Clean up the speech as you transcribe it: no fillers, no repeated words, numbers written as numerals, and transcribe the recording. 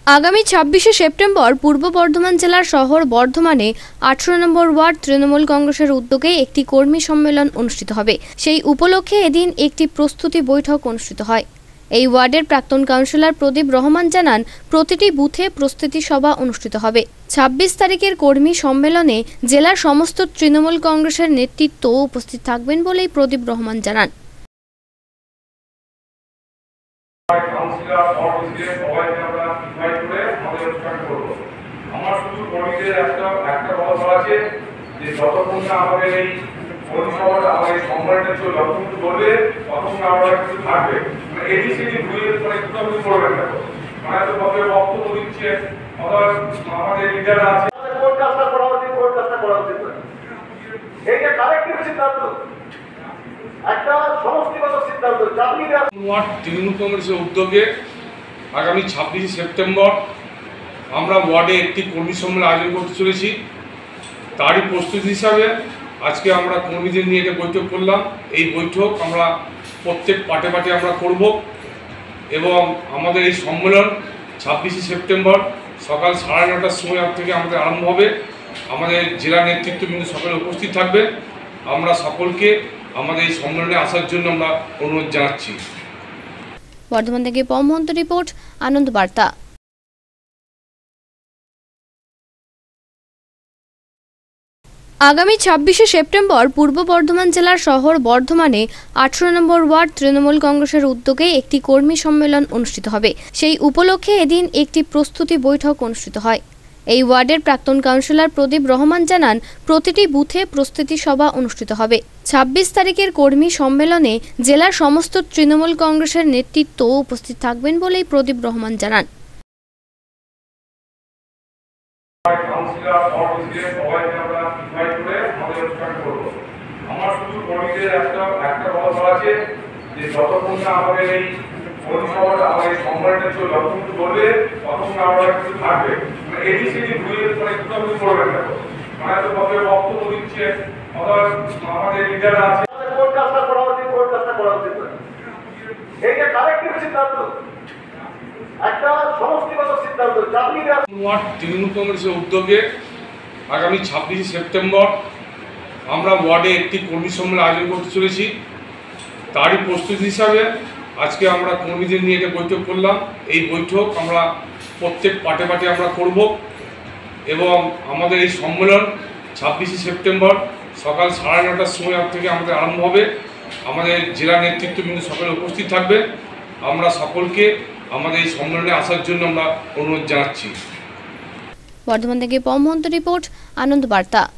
আগামী ২৬শে সেপ্টেম্বর পূর্ব বর্ধমান জেলার শহর বর্ধমানে ১৮ নম্বর ওয়ার্ড তৃণমূল কংগ্রেসের উদ্যোগে একটি কর্মী সম্মেলন অনুষ্ঠিত হবে। সেই উপলক্ষে এদিন একটি প্রস্তুতি বৈঠক অনুষ্ঠিত হয়। এই ওয়ার্ডের প্রাক্তন কাউন্সিলর প্রদীপ রহমান জানান, প্রতিটি বুথে প্রস্তুতি সভা অনুষ্ঠিত হবে। ২৬ তারিখের কর্মী সম্মেলনে জেলার সমস্ত তৃণমূল কংগ্রেসের নেতৃত্ব উপস্থিত থাকবেন বলেই প্রদীপ রহমান জানান। আমার শুধু কর্মীদের একটা কথা আছে যে যতক্ষণ না আমাদের এই পরিষেবাটা আমার এই সম্মেলনটা ছিল যতক্ষণ বলবে ততক্ষণ আমরা কিছু থাকবে এডিসিডি ঘুরিয়ে একটু আপনি করবেন না মানে তো বক্তব্য দিচ্ছে আমাদের লিডার আছে কোন কাজটা করা উচিত এই যে কালেক্টিভ সিদ্ধান্ত একটা সমষ্টিগত সিদ্ধান্ত তৃণমূল কংগ্রেসের উদ্যোগে আগামী ২৬শে সেপ্টেম্বর আমরা ওয়ার্ডে একটি কর্মী সম্মেলন আয়োজন করতে চলেছি। তারই প্রস্তুতি হিসাবে আজকে আমরা কর্মীদের নিয়ে একটা বৈঠক করলাম। এই বৈঠক আমরা প্রত্যেক পাটে পাটে আমরা করব এবং আমাদের এই সম্মেলন ২৬শে সেপ্টেম্বর সকাল ৯:৩০টার সময় থেকে আমাদের আরম্ভ হবে। আমাদের জেলা নেতৃত্ববৃন্দ সকলে উপস্থিত থাকবে। আমরা সকলকে আমাদের এই সম্মেলনে আসার জন্য আমরা অনুরোধ জানাচ্ছি। বর্ধমান থেকে পমহন্ত রিপোর্ট, আনন্দ বার্তা। আগামী ২৬শে সেপ্টেম্বর পূর্ব বর্ধমান জেলার শহর বর্ধমানে ১৮ নম্বর ওয়ার্ড তৃণমূল কংগ্রেসের উদ্যোগে একটি কর্মী সম্মেলন অনুষ্ঠিত হবে। সেই উপলক্ষে এদিন একটি প্রস্তুতি বৈঠক অনুষ্ঠিত হয়। এই ওয়ার্ডের প্রাক্তন কাউন্সিলর প্রদীপ রহমান জানান, প্রতিটি বুথে প্রস্তুতি সভা অনুষ্ঠিত হবে। ২৬ তারিখের কর্মী সম্মেলনে জেলার সমস্ত তৃণমূল কংগ্রেসের নেতৃত্ব উপস্থিত থাকবেন বলেই প্রদীপ রহমান জানান। আমার শুধু কর্মীদের একটা কথা আছে যে যতক্ষণ না আমাদের এই পরিষেবাটা আমার এই সম্মেলনটা ছিল যতক্ষণ বলবে ততক্ষণ আমরা কিছু থাকবে এডিসিডি ঘুরিয়ে একটু আপনি করবেন না মানে তো বক্তব্য দিচ্ছে আমাদের লিডার আছে কোন কাজটা করা উচিত এই যে কালেক্টিভ সিদ্ধান্ত একটা সমষ্টিগত সিদ্ধান্ত তৃণমূল কংগ্রেসের উদ্যোগে আগামী ২৬শে সেপ্টেম্বর আমরা ওয়ার্ডে একটি কর্মী সম্মেলন আয়োজন করতে চলেছি। তারই প্রস্তুতি হিসাবে আজকে আমরা কর্মীদের নিয়ে একটা বৈঠক করলাম। এই বৈঠক আমরা প্রত্যেক পাটে পাটে আমরা করব এবং আমাদের এই সম্মেলন ২৬শে সেপ্টেম্বর সকাল ৯:৩০টার সময় থেকে আমাদের আরম্ভ হবে। আমাদের জেলা নেতৃত্ববৃন্দ সকলে উপস্থিত থাকবে। আমরা সকলকে আমাদের এই সম্মেলনে আসার জন্য আমরা অনুরোধ জানাচ্ছি। বর্ধমান থেকে পমহন্ত রিপোর্ট, আনন্দ বার্তা।